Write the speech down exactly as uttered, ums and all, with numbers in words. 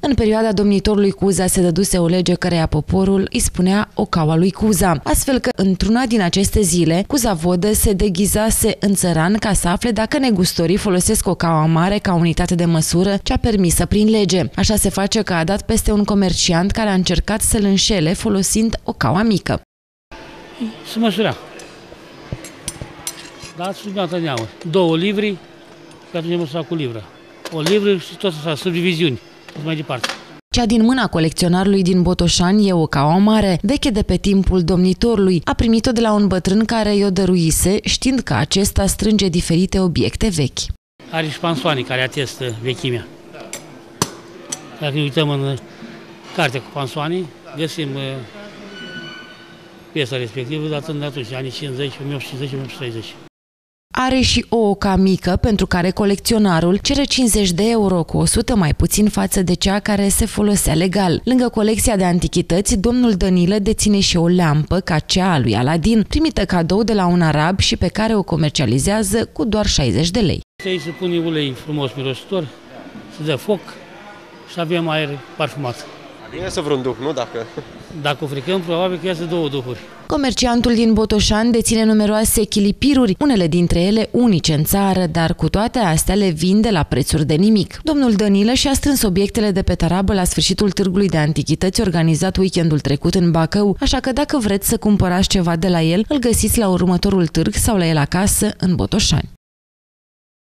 În perioada domnitorului Cuza se dăduse o lege căreia poporul îi spunea ocaua lui Cuza, astfel că într-una din aceste zile, Cuza Vodă se deghizase în țăran ca să afle dacă negustorii folosesc ocaua mare ca unitate de măsură cea permisă prin lege. Așa se face că a dat peste un comerciant care a încercat să-l înșele folosind ocaua mică. Se măsura. Da, subiata de aur. Două livri, că atunci măsura cu livră. O livră și tot așa, subdiviziuni, mai departe. Cea din mâna colecționarului din Botoșani e ocaua mare, veche de pe timpul domnitorului. A primit-o de la un bătrân care i-o dăruise, știind că acesta strânge diferite obiecte vechi. Are și pansoane care atestă vechimea. Dacă ne uităm în cartea cu pansoane, găsim piesa respectivă datând de atunci, anii cincizeci, o mie opt sute cincizeci, o mie opt sute treizeci. Are și o oca mică pentru care colecționarul cere cincizeci de euro, cu o sută mai puțin față de cea care se folosea legal. Lângă colecția de antichități, domnul Dănilă deține și o lampă ca cea a lui Aladin, primită cadou de la un arab și pe care o comercializează cu doar șaizeci de lei. Aici se pune ulei frumos mirositor, se dă foc și avem aer parfumat. Iese vreun duh, nu? Dacă... Dacă o fricăm, probabil că iese două duhuri. Comerciantul din Botoșani deține numeroase chilipiruri, unele dintre ele unice în țară, dar cu toate astea le vinde la prețuri de nimic. Domnul Dănilă și-a strâns obiectele de pe tarabă la sfârșitul târgului de antichități organizat weekendul trecut în Bacău, așa că dacă vreți să cumpărați ceva de la el, îl găsiți la următorul târg sau la el acasă în Botoșani.